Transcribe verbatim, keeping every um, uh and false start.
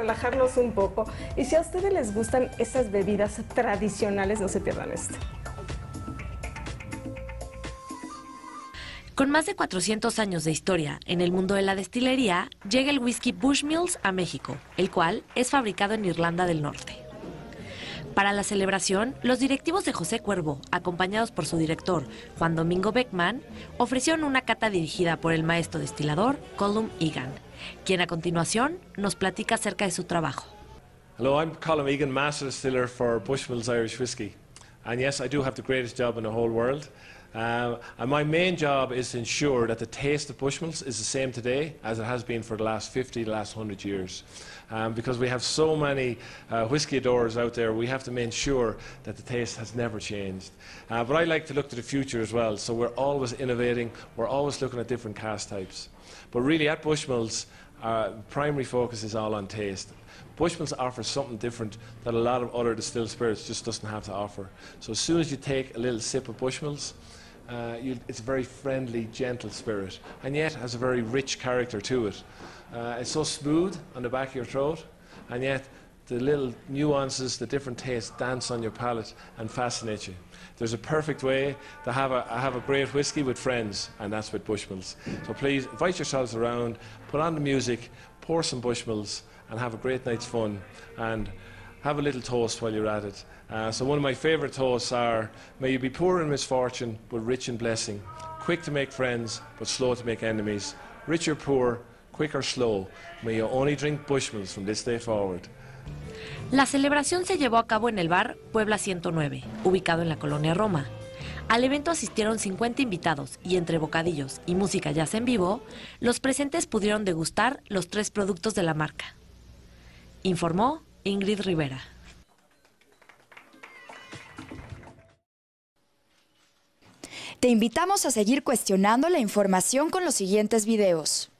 relajarlos un poco. Y si a ustedes les gustan estas bebidas tradicionales, no se pierdan esto. Con más de cuatrocientos años de historia en el mundo de la destilería, llega el whisky Bushmills a México, el cual es fabricado en Irlanda del Norte. Para la celebración, los directivos de José Cuervo, acompañados por su director, Juan Domingo Beckman, ofrecieron una cata dirigida por el maestro destilador Colum Egan, quien a continuación nos platica acerca de su trabajo. Hello, I'm Colum Egan, Master Distiller for Bushmills Irish Whiskey. And yes, I do have the greatest job in the whole world. Uh, and my main job is to ensure that the taste of Bushmills is the same today as it has been for the last fifty, the last one hundred years. Um, because we have so many uh, whiskey adorers out there, we have to make sure that the taste has never changed. Uh, but I like to look to the future as well, so we're always innovating, we're always looking at different cask types. But really at Bushmills, our primary focus is all on taste. Bushmills offers something different that a lot of other distilled spirits just doesn't have to offer. So as soon as you take a little sip of Bushmills, Uh, you, it's a very friendly, gentle spirit, and yet has a very rich character to it. Uh, it's so smooth on the back of your throat, and yet the little nuances, the different tastes dance on your palate and fascinate you. There's a perfect way to have a, have a great whiskey with friends, and that's with Bushmills. So please invite yourselves around, put on the music, pour some Bushmills, and have a great night's fun, and have a little toast while you're at it. Uh, so one of my favourite toasts are, may you be poor in misfortune, but rich in blessing, quick to make friends, but slow to make enemies, rich or poor, quick or slow, may you only drink Bushmills from this day forward. La celebración se llevó a cabo en el bar Puebla ciento nueve, ubicado en la colonia Roma. Al evento asistieron cincuenta invitados y entre bocadillos y música jazz en vivo, los presentes pudieron degustar los tres productos de la marca. Informó Ingrid Rivera. Te invitamos a seguir cuestionando la información con los siguientes videos.